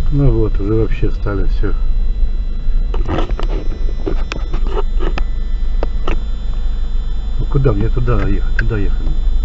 Ну вот, уже вообще стали все. Ну куда мне туда ехать? Туда ехать.